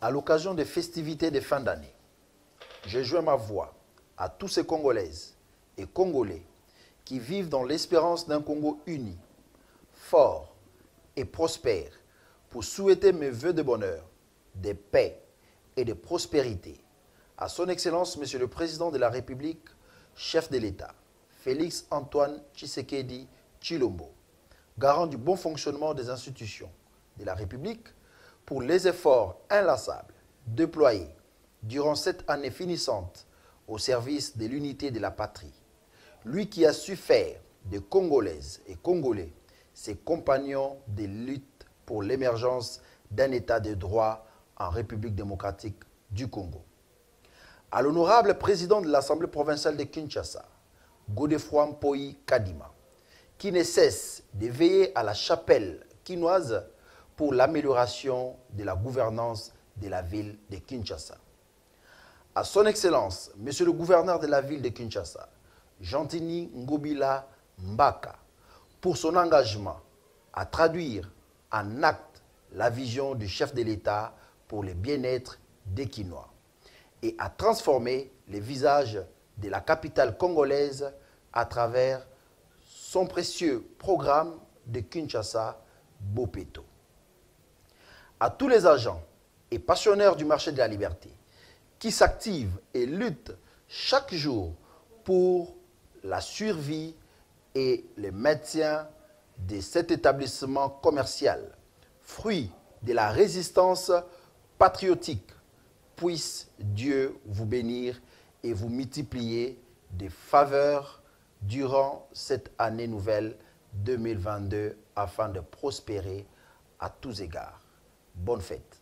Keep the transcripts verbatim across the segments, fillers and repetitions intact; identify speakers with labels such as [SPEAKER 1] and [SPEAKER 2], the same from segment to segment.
[SPEAKER 1] À l'occasion des festivités de fin d'année, je joins ma voix à tous ces Congolaises et Congolais qui vivent dans l'espérance d'un Congo uni, fort et prospère, pour souhaiter mes vœux de bonheur, de paix et de prospérité à son Excellence, Monsieur le Président de la République, chef de l'État, Félix Antoine Tshisekedi Tshilombo, garant du bon fonctionnement des institutions de la République, pour les efforts inlassables déployés durant cette année finissante au service de l'unité de la patrie. Lui qui a su faire des Congolaises et Congolais ses compagnons de lutte pour l'émergence d'un État de droit en République démocratique du Congo. À l'honorable président de l'Assemblée provinciale de Kinshasa, Godefroid Mpoyi Kadima, qui ne cesse de veiller à la chapelle quinoise pour l'amélioration de la gouvernance de la ville de Kinshasa. À son Excellence, Monsieur le gouverneur de la ville de Kinshasa, Jantini Ngobila Mbaka, pour son engagement à traduire en acte la vision du chef de l'État pour le bien-être des Kinois et à transformer les visages de la capitale congolaise à travers son précieux programme de Kinshasa Bopeto. À tous les agents et passionnaires du marché de la liberté qui s'activent et luttent chaque jour pour la survie et le maintien de cet établissement commercial, fruit de la résistance patriotique, puisse Dieu vous bénir et vous multiplier des faveurs durant cette année nouvelle deux mille vingt-deux afin de prospérer à tous égards. Bonne fête.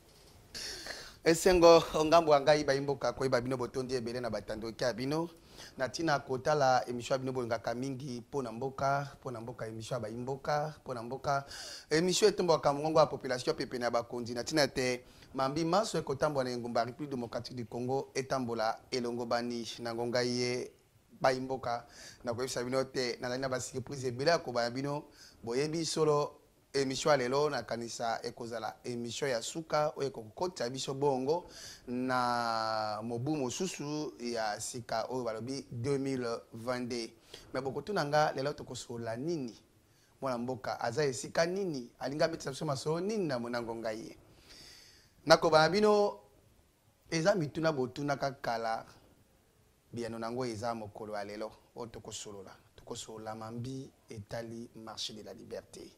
[SPEAKER 2] Esengo ngambo ngai baimboka ko babino botondi ebele na batando ki abino natina kotala emission abino bongaka mingi pona mboka pona mboka emission baimboka pona mboka emission etombo ka mongo ya population pepe na bakonzi natina te mambi maso ekotambo na ngumba République démocratique du Congo etambola elongo bani na ngonga ye baimboka na ko efisa bino te na na ba surprise ebele ko babino boyebi solo émission lelo na kanisa ekozala émission ya suka o ekokota biso bongo na mobu mosusu ya sika o balobi deux mille vingt-deux mais bokotu nanga lelo tokosola nini mwana mboka aza esika nini alinga betisa biso masolo nini na monango ngai nakoba bino eza mituna botuna kakala biano nango eza mokolo ya lelo o tokosolola tokosola mambi etali marché de la liberté.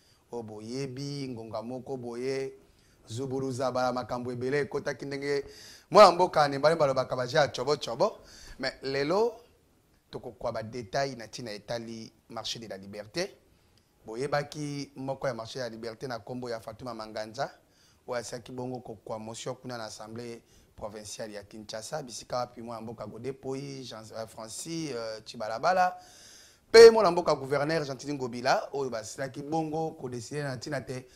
[SPEAKER 2] Oboyebi ngonga moko boye zuburu zabala makambo ebele kota kindenge mwana mboka ne bale balobaka baja chobo chobo mais lelo tokokwa ba détail na tina etali marché de la liberté boyebaki moko ya marché de la liberté na kombo ya Fatuma Manganza o asaki bongo kokwa motion kuna na assemblée provinciale ya Kinshasa bisika wapi mwana mboka Godepoi Jean Francis uh, Chibalabala pe mon amboka gouverneur Jantini Ngobila oyo basilaki bongo ko décider na tina te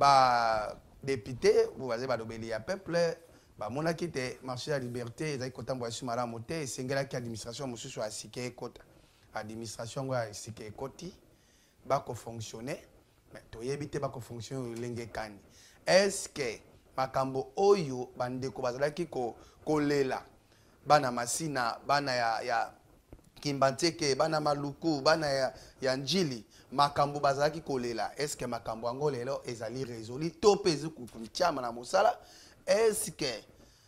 [SPEAKER 2] ba député vous allez ba dobeli ya peuple ba monaki te marché la liberté ezaki kotambo ya sumala moté esengelaki administration mosusu asike kota administration ngo asike koti ba ko fonctionner mais toyebi te ba ko fonctionner lenge kani est-ce que makambo oyo bandeko bazalaki ko kolela bana masina bana ya ya Kimbanteke bana maluku bana ya, ya njili makambo bazaki kolela est-ce que makambo ango lelo ezali résolu to pezu kukuntiama na mosala est-ce que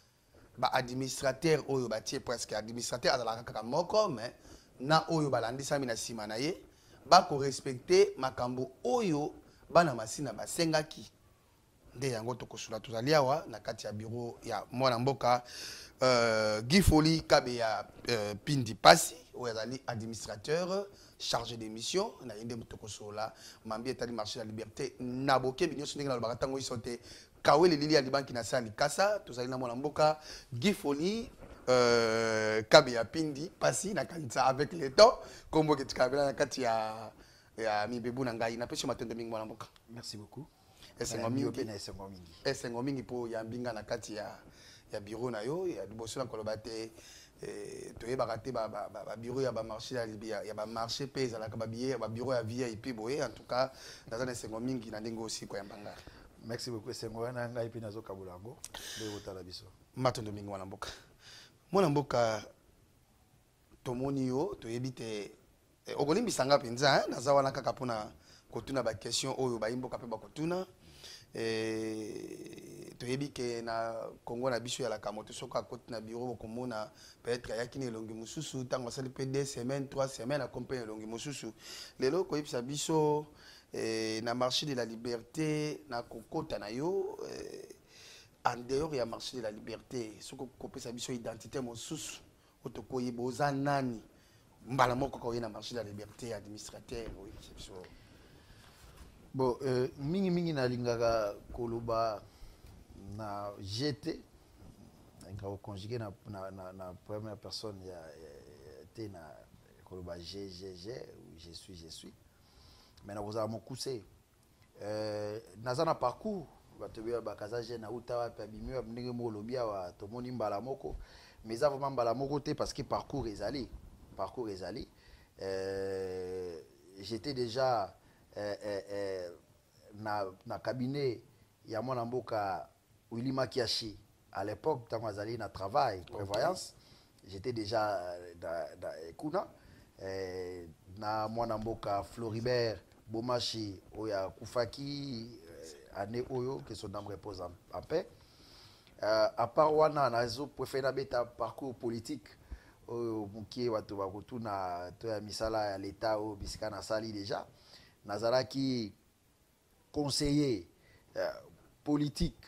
[SPEAKER 2] ba administrateur oyo batie presque administrateur azala kaka moko mais na oyo balandisa mina sima na ye ba ko respecter makambo oyo bana masina basengaki nde yango tokosula tozali awa na kati ya bureau ya mwana mboka euh, Guy Foli Kabe ya euh, Pindi Pasi oyo administrateur chargé de mission na yende tokosola mambi etali marché de la liberté na boke binyo sondenge na bakatango isote kawele lili ya libanki na sali kasa tozali na mwana mboka Guy Foli euh, Kabe ya Pindi Pasi na kanisa avec le temps kombo ke tukabela na kati ya ya mibebu na ngai na pesi matendo mingi mwana mboka.
[SPEAKER 1] Merci beaucoup.
[SPEAKER 2] Esengo mingi esengo mingi po ya mbinga na kati ya ya bureau na yo ya liboso na koloba te eh toyebaka te ba ba bureau ya ba marché ya ya ba marché pesa la ka ba billet ba bureau ya V I P boye en tout cas dans un esengo mingi na ndenge aussi ko ya mbanga.
[SPEAKER 1] Merci beaucoup. C'est moi, Nanga et Pinazo Kabulango. De Otalabiso.
[SPEAKER 2] Maton Domingo Wanamboka. Mwanamboka, tomoni yo, to yebite. Ogolimbi sanga penza, naza wana kaka pona kotuna ba question oyo ba imboka pe ba kotuna. Eh, to yebike na Congo na biso ya la kamoto soka koti na bureau komona peut-être ya kini longi mususu tango sali pe deux semaines, trois semaines accompagner longi mususu. Lelo ko yebisa biso eh, na marché de la liberté na kokota na yo eh, en dehors ya marché de la liberté soko kopesa biso identité mususu otokoyi boza nani mbala moko ko na marché de la liberté administrateur oui c'est biso.
[SPEAKER 1] Bon, euh, mingi mingi na lingaka koloba na G T, on conjugué na, na, na, na première personne ya, ya, te na koloba G G G ou je suis je suis. Mais na vous mon coussé. Euh, naza na parcours batobia bakaza je na utawa pa bimio ndenge mo lobia wa tomoni mbala moko. Mais ça vraiment mbala moko te parce que parcours ezali, parcours ezali. Euh, j'étais déjà Euh, euh, euh, na, na cabinet ya mwana mboka Willy Makiashi à l'époque tant azali na travail prévoyance okay. J'étais déjà da, da kuna euh, na mwana mboka Floribert Bomashi oya kufaki euh, année oyo que son âme repose en, en paix euh, à part wana na zo préféré beta parcours politique oyo mukie watu bakutuna to ya misala ya l'état o bisika na sali déjà Nazaraki conseiller euh, politique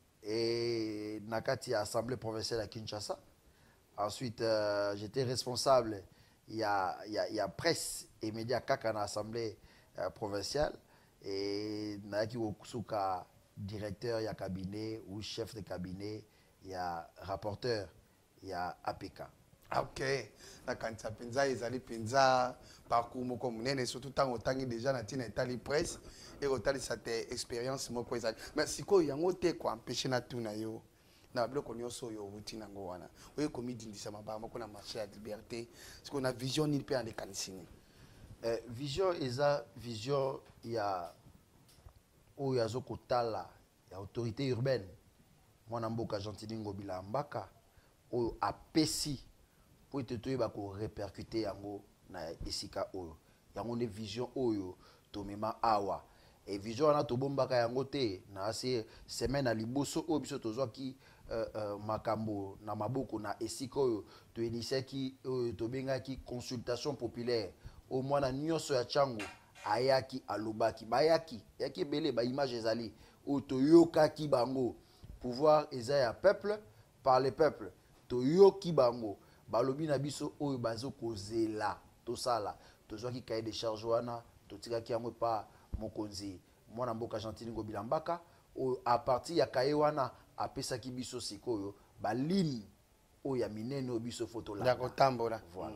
[SPEAKER 1] et nakati assemblée provinciale à Kinshasa. Ensuite, euh, j'étais responsable il y a il y a il y a presse et médias kaka na assemblée euh, provinciale et naki okusuka directeur ya cabinet ou chef de cabinet, il y a rapporteur, il y a A P K.
[SPEAKER 2] Ok, na kanisa penza ezali penza parcours moko munene surtout tango tangi déjà na tina etali presse et otali cette expérience moko ezali mais siko yango te ko empêcher na tuna yo na biloko nyonso yo utina ngo wana oyo komi dindisa mababa moko na marché ya liberté siko na vision ni pe ande kanisini
[SPEAKER 1] euh, vision eza vision ya oyo azokotala ya autorité urbaine mwana mboka Gentili Ngobila Mbaka oyo apesi pour te toyeba ko répercuter yango na esika oyo yango ne vision oyo tomema awa et vision wana tobombaka yango te na ase semaine na liboso oyo biso tozwaki uh, uh, makambo na maboko na esika oyo to initiaki oyo tobengaki consultation populaire au mwana nyonso ya chango ayaki alobaki bayaki yaki belé ba image ezali oyo toyokaki bango pouvoir eza ya peuple par le peuple toyoki bango balobi na biso oyo bazo kozela tosala tozwaki cahier de charge wana totikaki yango pa mokonzi mwana mboka Gentili Ngobila Mbaka oyo a partir ya cahier wana apesaki biso sikoyo balini oyo ya minene oyo biso foto la
[SPEAKER 2] kotambola
[SPEAKER 1] voilà.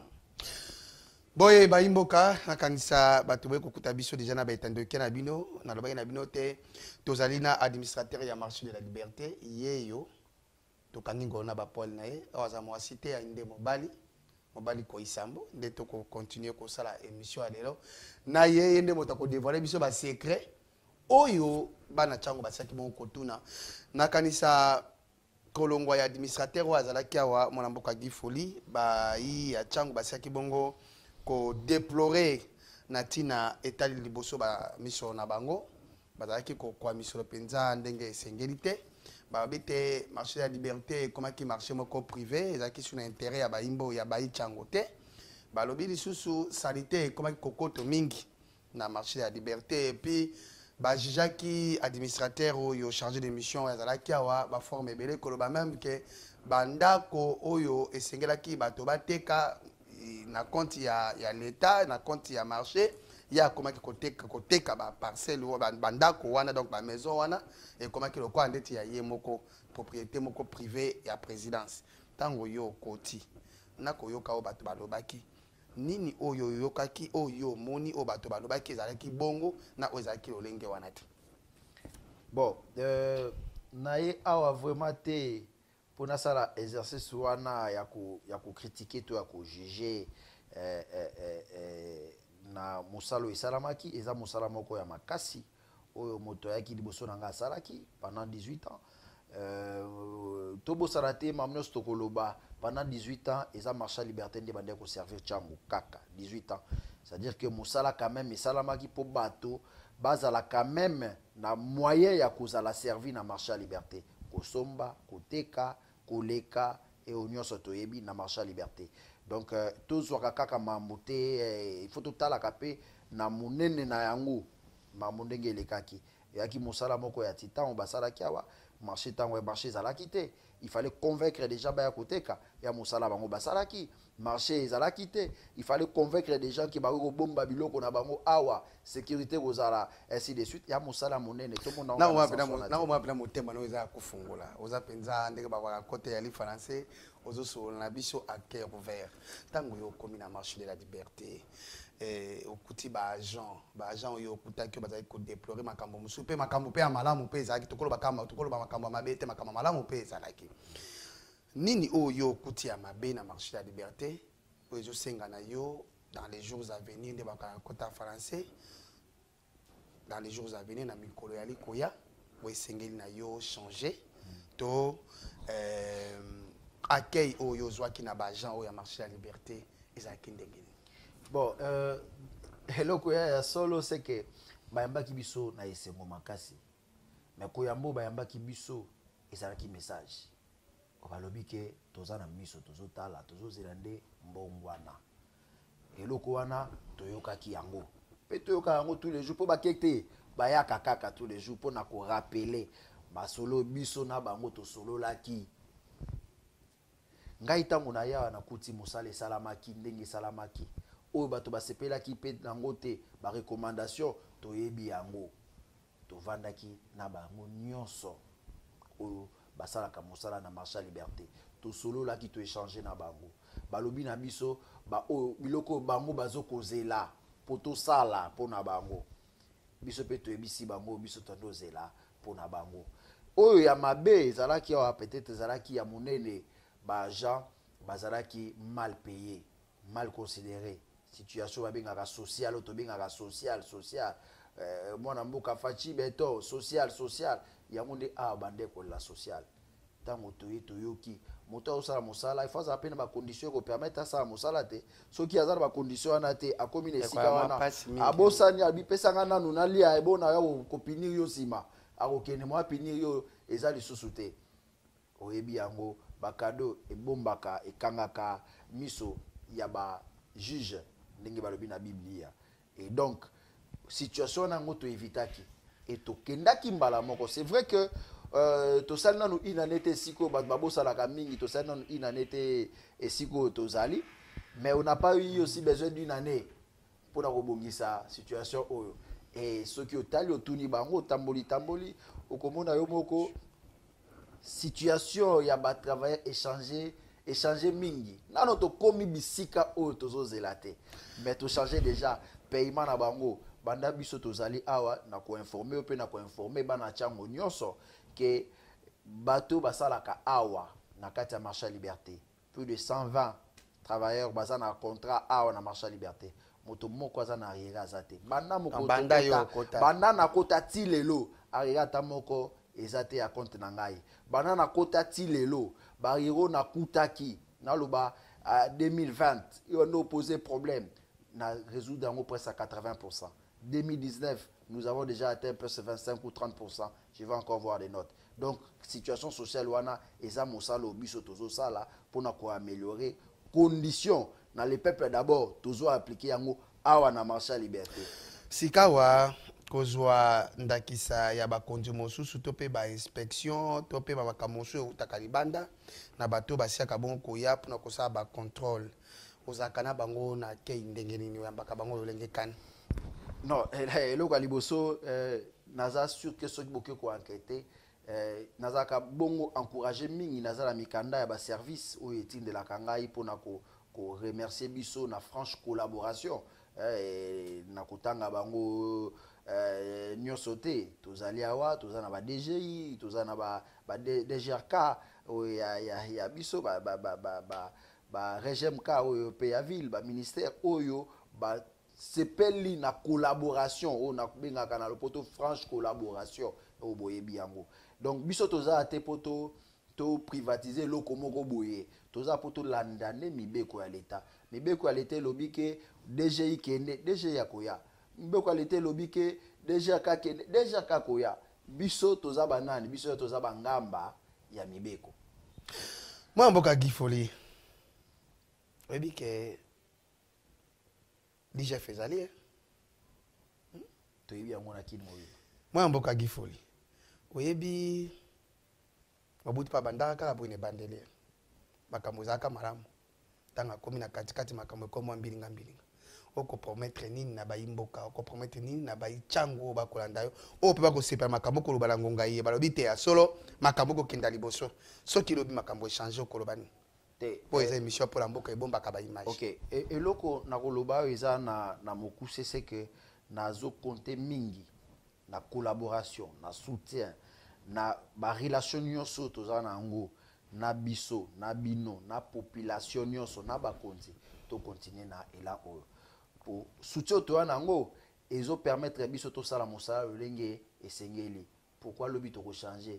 [SPEAKER 2] Boye ba imboka nakanisa bato boye kokuta biso déjà na baetandoke na bino na lobaki na bino te tozali na administrateur ya marché de la liberté yeyo tokangi ngona ba Paul na ye awaza mwasi te ya inde mobali mobali ko isambo nde to ko continuer ko sala émission ya lelo na ye nde mota ko dévoiler biso ba secret oyo bana chango basaki bon kotuna nakanisa kolongwa ya administrateur wa zalaki awa mwana mboka Gifoli ba yi ya chango basaki bongo ko déplorer na tina etali liboso ba miso na bango bazalaki ko kwa miso penza ndenge esengeli te babete marché ya liberté comment qui marché moko privé ezaki sur intérêt ya baimbo ya bayi chango te balobi lisusu sanité comment kokoto mingi na marché ya liberté et puis ba jijaki administrateur oyo chargé de mission ya zalaki awa ba forme belé koloba même que bandako oyo esengelaki bato bateka na compte ya ya l'état na compte ya marché ya comment ki koteka koteka ba parcelle ou bandako wana donc ba maison wana et comment ki lokwa ndeti ya ye moko propriété moko privé ya présidence tango yo koti na koyoka o bato balobaki nini oyo yokaki oyo moni o bato balobaki ezalaki bongo na ozalaki lolenge wana te
[SPEAKER 1] bon euh naye awa vraiment te pour na sala exercice wana ya ko ya ko critiquer to ya ko juger euh euh euh na musalo esalamaki eza musala moko ya makasi oyo moto yaki liboso na nga salaki pendant dix-huit ans. Euh, Tobo Sarate mamnos tokoloba pendant dix-huit ans et ça marche à liberté de bande ko servir chango kaka dix-huit ans. C'est-à-dire que Moussala quand même et salamaki po bateau bazala quand même na moyen ya kozala servi na marché à liberté. Kosomba, koteka, koleka et union sotoyebi na marché à liberté. Donc euh, tous wakaka mambote eh, il faut tout la capé na munene na yango mamundenge lekaki. Et aki Moussala moko ya titan basala kiawa marché tango marché zala quitté. Il fallait convaincre les gens à côté ka ya Moussala bango basalaki marché zala quitté. Il fallait convaincre des gens qui bako bomba biloko na bango awa sécurité gozala ainsi de suite ya Moussala monene tout le monde
[SPEAKER 2] na moi na na moi na motema no za kufungola oza penza ndenge bako côté ya li français ozo so na biso à cœur ouvert tango yo komi na marché de la liberté eh okuti ba agent ba agent yo okutaki bazali ko déplorer makambo musu pe makambo pe amalamu pe ezaki tokolo bakamba tokolo ba makambo mabete makambo malamu pe ezalaki nini oyo okuti ya mabe na marché de la liberté ozo senga na yo dans les jours à venir de baka kota français dans les jours à venir na mikolo ya likoya o esengeli na yo changer to euh accueil oyo zwaki na ba agent oyo ya marché de la liberté ezalaki ndenge.
[SPEAKER 1] Bon, euh, hello koya ya solo c'est que bayamba kibiso na esengo makasi. Mais koyambo bayamba kibiso ezalaki message. Obalobi ke toza na miso tozo tala tozo zelande mbongwana. Hello kowana toyoka ki yango. Pe toyoka yango tous les jours po bakete bayaka kaka tous les jours pour na ko rappeler ba solo biso na bango to solo laki. Ngai tango na ya na kuti musale salamaki ndenge salamaki. Oyo bato basepelaki pe nango te ba recommandation toyebi yango tovandaki na bango nyonso oyo basalaka mosala na marché à liberté to solo la ki to échanger na bango balobi na biso ba oyo biloko bango bazokozela po to sala po na bango biso pe toyebisi bango biso tondo zela po na bango oyo ya mabe ezalaki awa peut-être ezalaki ya monene ba agent bazalaki mal payé mal considéré situation babengaka social to bengaka social social euh mwana mboka fachi beto social social yango nde a bande ko la social tango toyi toyoki moto osala mosala il faut apena ba condition ko permettre ça mosala te soki azala ba condition wana te akomi na sika wana abosani abipesa ngana nuna lia ebona yo ko pinir yo sima akokene mo pinir yo eza lisusu te oyebi yango ba cadeau ebombaka ekangaka miso ya ba juge ndenge balobi na Biblia et donc situation nango to évitaki et to kendaki mbala moko c'est vrai que euh to salina no inanete siko ba babosala ka mingi to salina no inanete et siko to zali mais on n'a pas eu aussi besoin d'une année pour na robongisa situation oyo et ce qui otali otuni bango tamboli tamboli okomona yo moko situation ya ba travailler échanger échanger mingi nano to komi bisika oyo tozo zelate mais to changer déjà paiement na bango banda biso tozali awa na ko informer pe na ko informer bana chango nyonso que bateau basalaka awa na kati ya marché à liberté plus de cent vingt travailleurs baza na contrat awa na marché à liberté moto moko aza na arrière azate banda moko
[SPEAKER 2] banda yo kota
[SPEAKER 1] banda na kota tilelo arrière ta moko ezate ya compte na ngai banda na kota tilelo bariro na kutaki na loba à deux mille vingt ils ont posé problème na résoudre en presque à quatre-vingts pour cent. deux mille dix-neuf nous avons déjà atteint presque vingt-cinq ou trente pour cent. Je vais encore voir les notes. Donc situation sociale wana eza mosalo biso tozo sala pour na ko améliorer conditions dans les peuples d'abord tozo appliquer yango awa na marché à liberté.
[SPEAKER 2] Sikawa kozwa ndakisa ya bakonzi mosusu to pe ba inspection to pe ba makamoso utaka libanda na bato basiaka bon koya pona kosala ba contrôle ozakana bango na ke ndenge nini yambaka bango lolenge kan.
[SPEAKER 1] Non, eloko ya liboso naza sûr que soki boke ko enquêter nazaka bongo encourager mingi nazala mikanda ya ba service oyo etindelaka ngai pona ko ko remercier biso na franche collaboration eh, na kotanga bango euh, nyonso te tozali awa toza na ba D G I toza na ba ba D G R K oyo ya ya ya biso ba ba ba ba ba ba régime ka oyo pe ya ville ba ministère oyo ba sepeli na collaboration o na bengaka na lopoto franche collaboration o boyebi yango. Donc biso toza te poto to privatiser loko moko boye toza poto landane mibeko ya leta mibeko ya leta lobi ke D G I kende D G I yakoya mibeko ya leta lobi ke D G A kende D G A kakoya biso toza banani biso toza bangamba ya mibeko.
[SPEAKER 2] Moi mboka Gifoli oyebi ke D G F ezali
[SPEAKER 1] toyebi yango na kini moyo.
[SPEAKER 2] Moi mboka Gifoli oyebi mabuti pa bandaka kala boine bandele makambo zaka malamu tanga komi na katikati makambo ko mwa mbilinga mbilinga oko promettre nini na bayimboka oko promettre nini na bayichango bakolanda yo o pe bako sepa makambo ko lobala ngonga ye balobi te ya solo makambo ko kenda liboso soki lobi makambo changer ko lobani te po eza émission pour la mboka ebomba ka ba image.
[SPEAKER 1] OK et eloko na koloba eza na na mokuse c'est que nazo compter mingi na collaboration na soutien na ba relation nyonso toza na ngo na biso na bino na population nyonso na bakonzi to continuer na ela o pour soutien to na ngo ezo permettre biso to sala mosala lenge esengeli pourquoi lobi to ko changer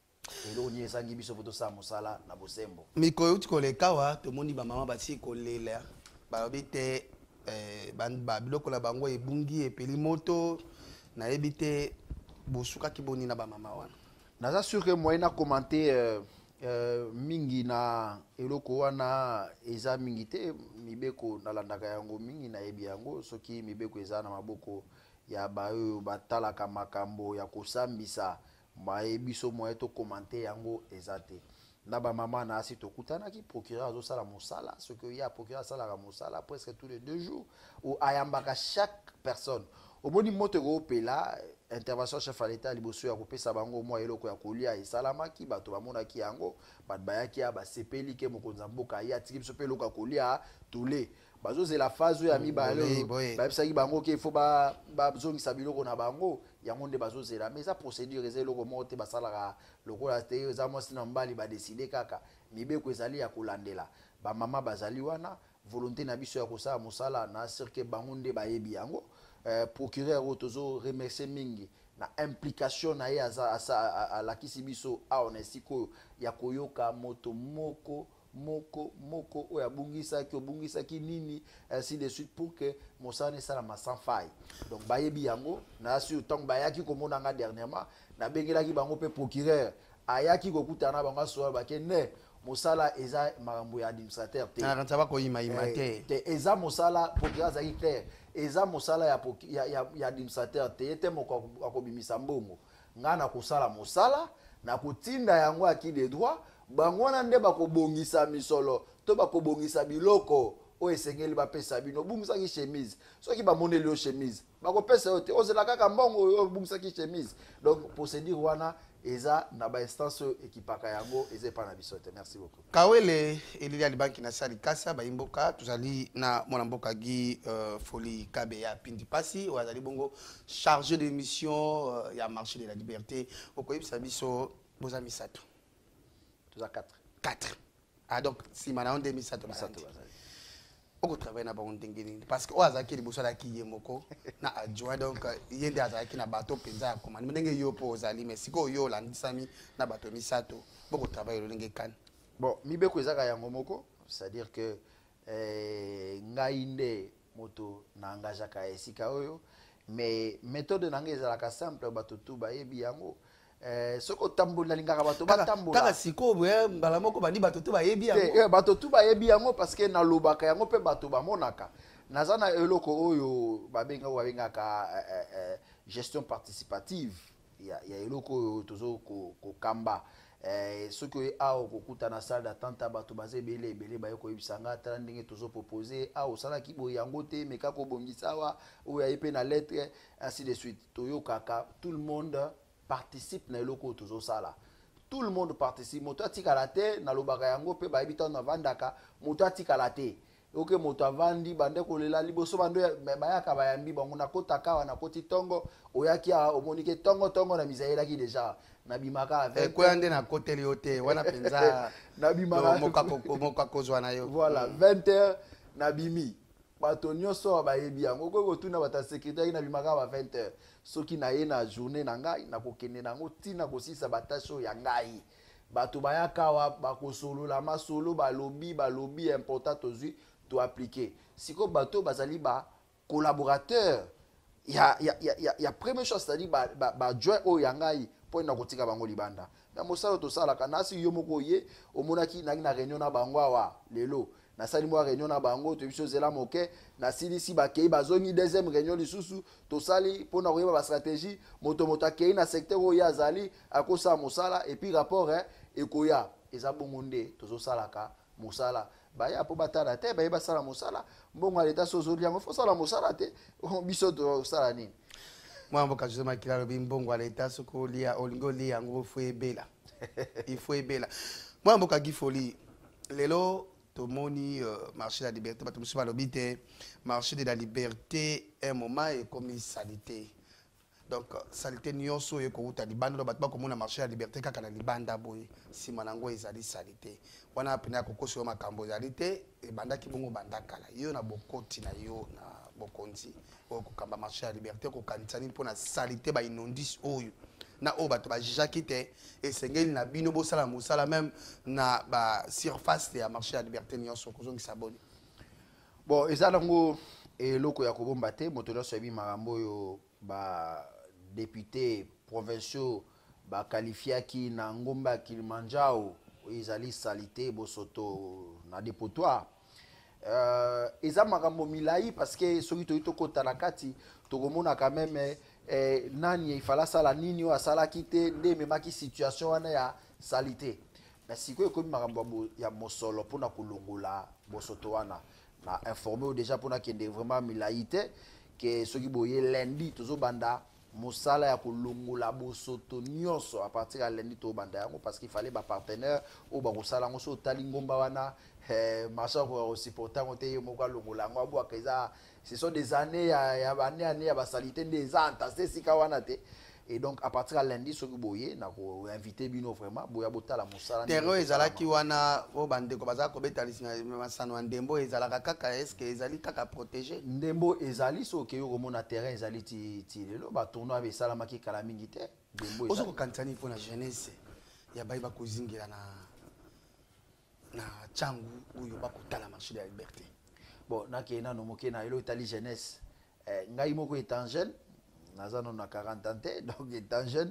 [SPEAKER 1] elo ni esangi biso to sala mosala na bosembo
[SPEAKER 2] miko uti ko lekawa to moni ba mama basi ko lela ba bite eh ban ba biloko la bango ebungi epeli moto na ebite bosuka kiboni na ba mama wana.
[SPEAKER 1] Naza sûr que moi na commenter euh, euh, mingi na eloko wana eza mingi te mibeko na landaka yango mingi na yebi yango soki mibeko eza na maboko ya bayo batalaka makambo ya kosambisa bayebiso moi to commenter yango eza te na ba mama na asi to kutana ki procureur azo sala mosala ce que ya procureur sala la mosala presque tous les deux jours ou ayambaka chaque personne au boni moto go pela intervention chef à l'état liboso ya kopesa bango moi eloko ya kolia esalamaki bato bamonaki yango bat bayaki ya basepeli ke mokonza mboka ya tiki biso pe eloko ya kolia tole bazo zela phase ya mibale babisaki bango ke faut ba bazongisa biloko na bango yango nde bazo zela mais ça procédure eza eloko moko te basalaka lokola te eza mwasi na mbali ba décider kaka mibeko ezali ya kolandela ba mama bazali wana volonté na biso ya kosala mosala na sirke bango nde bayebi yango. Euh, procureur otozo remercier mingi na implication na ye aza asa la kisibiso a onesiko ya koyoka moto moko moko moko o ya bungisa ki obungisa ki nini ainsi de suite pour que mosane sala ma sans faille. Donc bayebi yango na sur tant bayaki komona nga dernièrement na bengelaki bango pe procureur ayaki kokutana bango so ba ke ne mosala eza makambo ya administrateur te
[SPEAKER 2] na ntaba ko yima yima te
[SPEAKER 1] te eza mosala procureur azaki clair eza mosala ya ya ya, ya administrateur te ete moko akobimisa mbongo ngana kosala mosala na kotinda yango aki de droit bango na nde bakobongisa misolo to bakobongisa biloko o esengeli bapesa bino bungisa ki chemise soki bamoneli o chemise bakopesa yo te ozela kaka mbongo o bungisa ki chemise. Donc procédure wana eza na ba instance ekipaka yango eza pa na bisote. Merci beaucoup.
[SPEAKER 2] Kawele elili ya libanki na sali kasa ba imboka tuzali na mwana mboka gi uh, Foli Kabe ya Pindi Pasi ou azali bongo chargé de mission uh, ya marché de la liberté okoyebisa biso boza misato
[SPEAKER 1] tuza quatre
[SPEAKER 2] quatre ah donc si mana on misato misato oko travailler na bango ndengeni parce que o azaki liboso la ki yemoko na adjoint donc yende azaki na bato penza ya komani ndenge yo po ozali mais siko yo landisami na bato misato boko travailler lo ndenge kan
[SPEAKER 1] bon mibeko ezaka yango moko c'est-à-dire que eh, ngai nde moto na engagaka esika oyo mais méthode nanga ezalaka simple bato tu bayebi yango eh soko tambola lingaka bato batambola
[SPEAKER 2] kaka siko boye mbala moko bandi bato tu bayebi yango
[SPEAKER 1] eh bato tu bayebi yango parce que na lobaka yango pe bato bamonaka nazana eloko oyo babenga babengaka eh, eh, gestion participative ya ya eloko oyo tozo ko, ko kamba eh soki ao kokuta na salle d'attente bato bazebele ebele bayo koyebisanga tala ndenge tozo proposer ao sala kibo yango te meka ko bongisa wa ou ya ipe na lettre ainsi de suite toyo kaka tout le monde participe na eloko tozo sala tout le monde participe moto atikala te na lobaka yango pe ba ebita na vandaka moto atikala te oke moto avandi bande kolela liboso bando bayaka bayambi bango na kotaka wana koti tongo oyaki omonike tongo tongo na misaela ki déjà na bimaka
[SPEAKER 2] avec quoi ande na koteli yote wana penza
[SPEAKER 1] na bimaka
[SPEAKER 2] moka moka kozwa na yo
[SPEAKER 1] voilà vingt heures na bimi bato nyonso bayebi yango ko tuna bata secrétaire na bimaka ba vingt heures soki na ye na journée na ngai na kokende nango tina kosisa batasho ya ngai bato bayaka wa bakosolola masolo balobi balobi important tozui to appliquer siko bato bazali ba collaborateur ya ya ya ya première chose c'est-à-dire ba ba joint o ya ngai po na kotika bango libanda na mosalo to sala kana si yo moko ye omonaki na na réunion na bango wa lelo na sali mo réunion na bango to biso zela moke na sili si bakei bazongi deuxième réunion lisusu to sali pona koyeba ba stratégie moto moto akei na secteur o ya zali akosa mosala et puis rapport hein ekoya eza bongonde tozo salaka mosala baya po batala te baye basala mosala mbongo leta sozoli yango fo sala mosala te biso to sala nini
[SPEAKER 2] moi mboka José Makila lobi mbongo leta soko lia olingo lia yango fo ebela il faut ebela moi mboka gifoli lelo tomoni euh, marché de la liberté bato musu balobi te marché de la liberté un moment est comme salité donc salité nyonso ye ko uta libanda bato ba komona marché de la liberté kaka na libanda boye sima nango ezali salité wana pena ko koso makambo ezali te e banda ki bongo banda kala yo na bokoti na yo na bokonzi ko kamba marché de la liberté ko kansani pona salité ba inondis oyo na o bato ba jaki te et sengeli na bino bo sala musala même na ba surface ya marché de la liberté nyonso ko zongi saboni
[SPEAKER 1] bon ezalango eloko ya kobomba te moto nyonso yebi makambo yo ba député provinciaux ba qualifiaki na ngomba ya Kilimanjaro ezali salité bosoto na dépotoir euh eza makambo milai parce que soki to itokota na kati tokomona quand même eh, nani ifala sala nini o asala kite nde memaki situation wana ya salité mais siko ekomi makambo ya mosolo pona kolongola bosoto wana na informé déjà pona kende vraiment milaité que soki boye lundi tozo banda mosala ya kolongola bosoto nyonso à partir ya lundi to banda yango parce qu'il fallait ba partenaire o ba kosala ngo so tali ngomba wana eh marché ko supporter ngote mo kwa longola ngo abo akaza ce sont des années ya ya année année ya ba salité des antas c'est sika wana te et donc à partir de lundi soki boye na ko inviter bino vraiment boya botala mosala
[SPEAKER 2] terreau ezalaki wana o bande ko baza ko betalisi na masano ndembo ezalaka kaka est-ce que ezali kaka protéger
[SPEAKER 1] ndembo ezali soki yo komona terrain ezali ti ti lelo ba tournoi be sala maki kala mingi te ndembo ezali
[SPEAKER 2] ozo ko kansani pour la jeunesse ya bai ba kozingira na na changu uyo ba kotala marché de la liberté
[SPEAKER 1] bon nakena no mokena elo itali jeunesse eh, ngai moko étant jeune nazano na quarante ans te donc étant jeune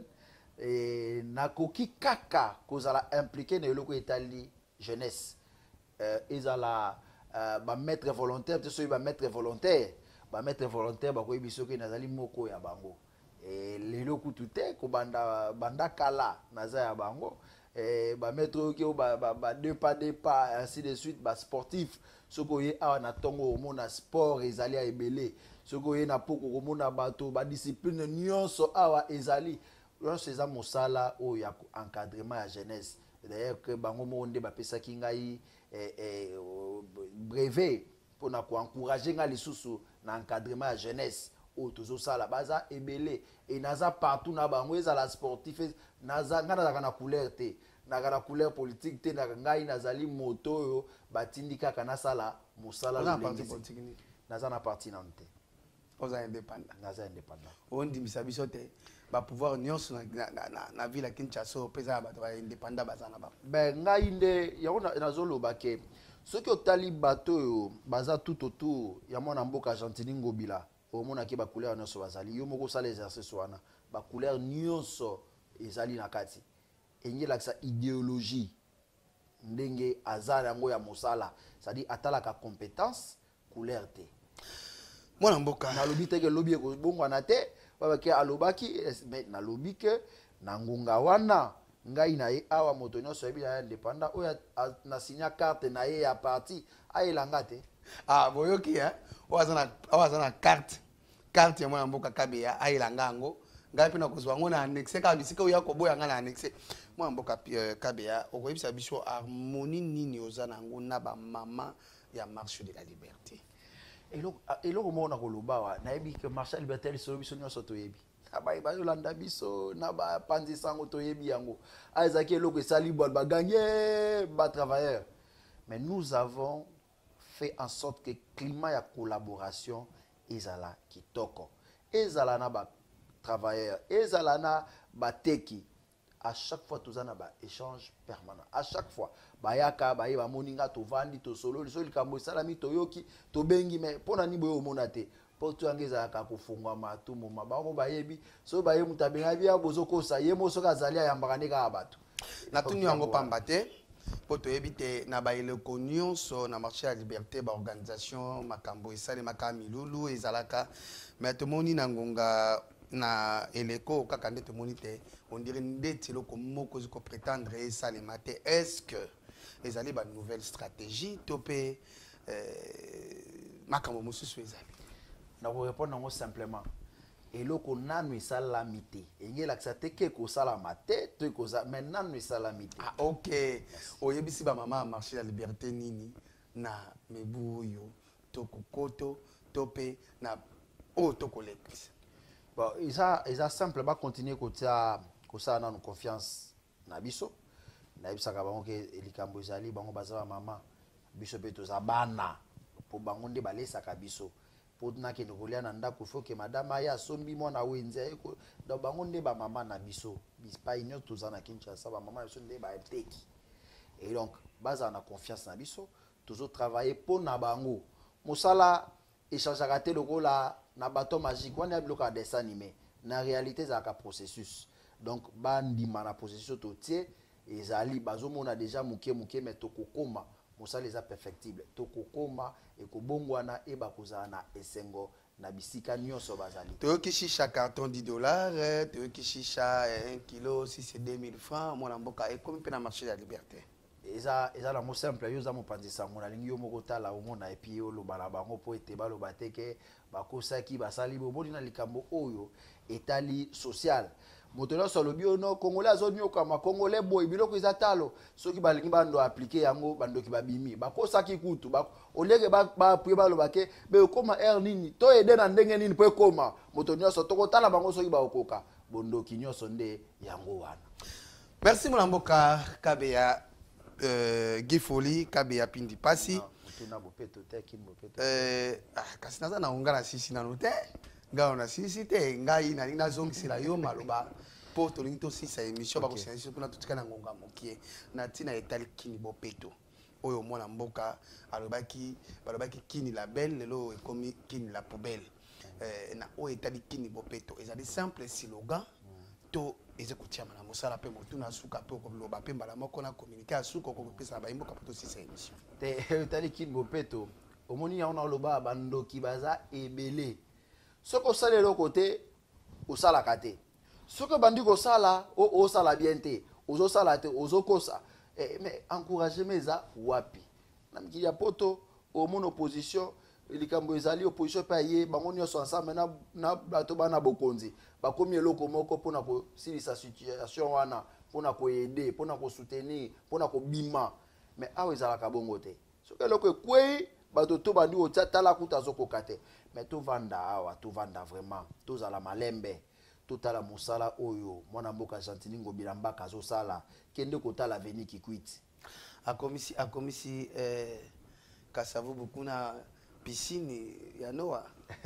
[SPEAKER 1] et nakoki kaka kozala impliqué na eloko etali jeunesse euh, ezala euh, ba maître volontaire te soki ba maître volontaire ba maître volontaire ba koyebi soki nazali moko ya bango et lelo kutu te ko banda banda kala naza ya bango et ba maître ki ba ba, ba deux pas deux pas ainsi de suite ba sportif soko ye awa na tongo omona sport ezali ya ebele soko ye na poko komona bato ba discipline nyonso awa ezali nyonso eza mosala o ya encadrement ya jeunesse d'ailleurs que bango mo nde bapesaki ngai eh, eh, brevet pona ko encourager nga lisusu na encadrement ya jeunesse o tozo sala baza ebele et naza partout na bango ezala sportif naza nga nazaka na couleur te naza na couleur politique te na ngai nazali moto oyo batindi kaka nasala mosala naza na parti na te
[SPEAKER 2] oza indépendant
[SPEAKER 1] naza indépendant
[SPEAKER 2] ondimisa biso te ba pouvoir nyonso na na na, na ville Kinshasa pesa bato ba indépendant bazana ba
[SPEAKER 1] ben ngai nde yango nazoloba ke soki otali bato oyo baza tout autour ya mwana mboka Argentine ngobila omonaki ba couleur nyonso bazali yo moko sala exercice wana ba couleur nyonso ezali na kati engelakisa idéologie ndenge azala yango ya mosala c'est-à-dire atalaka compétence couleur te
[SPEAKER 2] mwana mboka
[SPEAKER 1] nalobi te ke lobi ekobongwana te babake alobaki mais nalobi ke na ngonga wana ngai na ye awa moto nyonso yebi ya indépendant oyo na signa carte na ye ya parti ayelanga te
[SPEAKER 2] ah boyoki hein oazana oazana carte carte ya mwana mboka Kabeya ayelanga yango ngai pe na kozwa ngo na annexe ka bisika oya ko boya nga na annexe mwana mboka Kabeya okoyebisa biso harmonie nini ozana ngo na ba mama ya marche de la liberté
[SPEAKER 1] eloko moko na koloba wa nayebi ke marche ya liberté lisolo biso nyonso toyebi abai bazolanda biso na bapanzisa yango toyebi yango ezalaki eloko esali bwala baganye batravailleur mais nous avons fait en sorte que le climat de collaboration ezala kitoko. Ezala na ba travailleurs, ezala na ba teki. À chaque fois tous en ba échange permanent. À chaque fois bayaka baye ba moninga to vandi to solo so likambo salami to yoki to bengi mais pona ni boyo monate. Pour tout angeza ka kufungwa matu mu mabango bayebi so baye mutabenga bia bozoko sa yemo so kazalia yambakane ka abatu.
[SPEAKER 2] Na tuni yango pambate pour te éviter na ba ile nyonso na marché à liberté ba organisation makambo esale makami lulu ezalaka mais to moni na ngonga na eleko kaka ndete moni te on dirait ndete loko moko ziko prétendre esale mate. Est-ce que ezali ba nouvelle stratégie topé euh makambo mususu ezali
[SPEAKER 1] na ko répondre simplement eloko nanu esala mité engela kisate ke ko sala mate to ko za mais nanu esala mité.
[SPEAKER 2] Ah OK. Oyebisi ba mama marché la liberté nini na mebuyo to kokoto topé na o to collecte.
[SPEAKER 1] Bon, isa isa simple ba continuer ko tia ko sa na confiance na biso. Na bisaka bango ke elikambo ezali bango bazaba mama biso pe to za bana po bango nde balesa ka biso. Pour na ke ngolia na ndako faut que madame ya sombi mona wenze ko do bango nde ba mama na biso bispa inyo tozana Kinshasa ba mama biso nde ba teki. Et donc baza na confiance na biso toujours travailler pour na bango mosala échange raté lokola na bateau magique on a bloqué dessin animé na réalité za ka processus donc bandima na processus totier ezali bazomona déjà muke muke mais tokokoma mosala eza perfectible tokokoma ekobongwana e bakozala na esengo na bisika nyonso bazali
[SPEAKER 2] toyoki shisha carton dix dollars toyoki shisha un kilo si c'est deux mille francs mwana mboka ekomi pe na marché de la liberté
[SPEAKER 1] eza eza la mo simple yo za mopanzisa mona lingi yo moko tala omona et puis oloba na bango po ete baloba te ke bakosaki basali boboni na likambo oyo etali social moto nyonso alobi ono congolais azonyoka ma congolais boy biloko eza talo soki balingi bando appliquer yango bandoki babimi bakosaki kutu olege bapuye baloba ke be okoma air nini to ede na ndenge nini po ekoma moto nyonso tokotala bango soki baokoka bondoki nyonso nde yango wana.
[SPEAKER 2] Merci Molamboka Kabeya euh Gifoli Kabeya Pindi Pasi
[SPEAKER 1] tuna bopeto te kin bopeto
[SPEAKER 2] euh ah kasi naza na ongala sisi na note ngao na sisi te ngai na linga zongisila yo maloba po to lingi to sisa émission ba ko sensi kuna tutika na ngonga mokie na tina etali kini bopeto oyo mwana mboka alobaki balobaki kini la belle lelo ekomi kini la poubelle euh na o etali kini bopeto ezali simple slogan to ezekutia na mosala pe motuna suka pe ko loba pe mbala moko na communiquer asuka ko pesa ba imboka poto sisa émission
[SPEAKER 1] te etali kini bopeto omoni ya ona loba bandoki baza ebele soko sala le côté au sala kate soko bandi ko sala o o sala bien te ozo sala te ozo kosa eh, mais encourager meza wapi na mkili ya poto au mon opposition likambo ezali opposition pa ye bango nyonso ensemble na na bato bana bokonzi bakomi eloko moko pona ko silisa situation wana pona ko aider pona ko soutenir pona ko bima mais awe ezala ka bongo te soko eloko ekwei bato to bandi o tala kuta zoko kate mais to vanda awa to vanda vraiment to zala malembe to tala musala oyo mwana mboka Gentili Ngobila Mbaka zo sala kende ko tala veni kikwiti
[SPEAKER 2] akomisi akomisi eh kasavu bukuna piscine ya Noa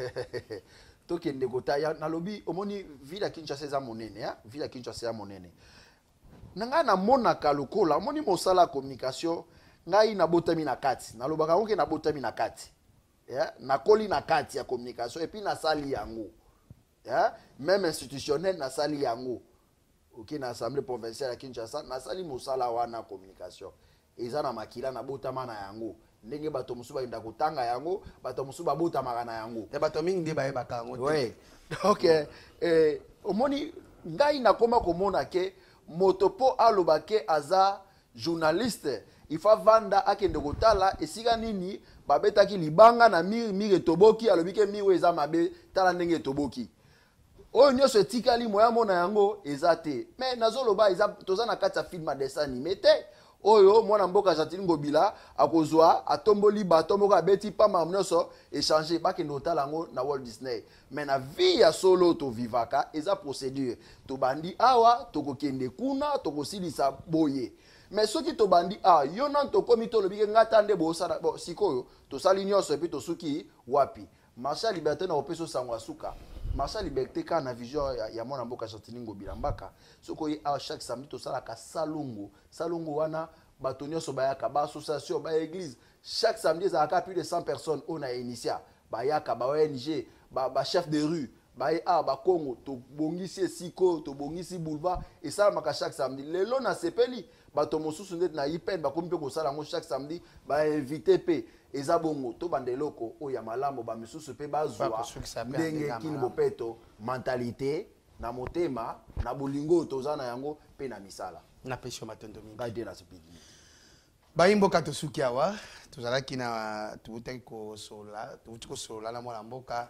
[SPEAKER 1] to kende ko taya na lobi omoni ville Kinshasa za monene ya ville Kinshasa ya monene nanga na mona kalokola omoni mosala communication ngai na botami na kati na lobaka onke na botami na kati ya na koli na kati ya communication et puis na sali yango ya même institutionnel na sali yango OK na assemblée provinciale ya Kinshasa na sali mosala wana communication eza na makila na botama na yango ndenge bato musuba inda kotanga yango bato musuba botama na yango
[SPEAKER 2] ya bato mingi nde baye bakango te
[SPEAKER 1] ouais OK eh omoni ngai na koma komona ke motopo alobake aza journaliste il faut vanda akende kotala esika nini babetaki libanga na mire mire toboki alobike miwe eza mabe tala ndenge toboki oyo nyonso etikali moya mona yango eza te mais nazoloba eza toza na kati ya film ya dessin animé te oyo mwana mboka Gentili Ngobila akozwa atomboli bato moko abeti pamba nyonso échanger bakende kotala yango na Walt Disney mais na vie ya solo to vivaka eza procédure to bandi awa tokokende kuna tokosilisa boye mais ceux qui te bandi ah yo nan to komi to lobi ngata nde bo sala bo sikoyo to sali nyonso epi to suki wapi marché ya liberté na opeso sangwa suka marché ya liberté ka na vision ya, ya mona mboka Chantiningo bilambaka soko yi a chaque samedi to sala ka salongo salongo wana bato nyonso bayaka ba association ba église chaque samedi ça a plus de cent personnes on a initié bayaka ba O N G ba, ba chef de rue baye a ba Congo to bongisi siko to bongisi boulevard et ça maka chaque samedi lelo na sepeli bato mosusu ndet na ipen ba kompe ko sala ngo chaque samedi ba invité pe eza bongo to bandeloko o ya malambo ba misusu pe bazwa ndenge kini bopeto mentalité na motema na bolingo tozana yango pe na misala
[SPEAKER 2] na pesho matondo mingi
[SPEAKER 1] ba de na sepeli
[SPEAKER 2] bayimboka tosuki awa tozalaki na tubutaki kosola tubuti kosola na mwana mboka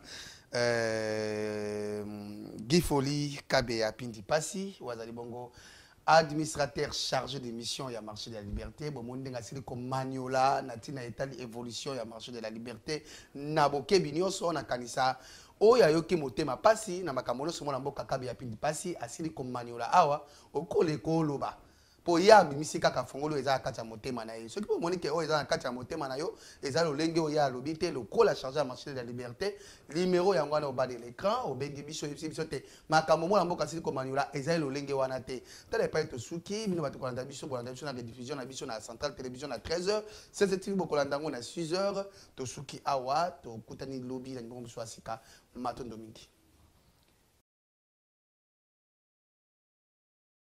[SPEAKER 2] euh, Guy Foli Kabe Apindi Pasi wazali bongo administrateur chargé de mission ya marché de la liberté bon monde ngasili ko maniola na tina etali évolution ya marché de la liberté na bokebi nyonso na kanisa oya yoki motema pasi na makambo nyonso mwana mboka Kabe Apindi Pasi asili ko maniola awa okole ko loba po ya mimisi kaka fongolo eza kati ya motema na ye soki po monike o eza na kati ya motema na yo eza lolenge oya lobi te lokola chargé ya marché de la liberté numéro yango wana oba de l'écran obengi biso biso te makambo mwana mboka sili komaniola eza lolenge wana te tala epai tosuki bino bato kolanda biso kolanda biso na rediffusion na biso na centrale télévision na treize heures seize heures bokolanda yango na six heures tosuki awa tokutani lobi na ndongo biso asika matondo mingi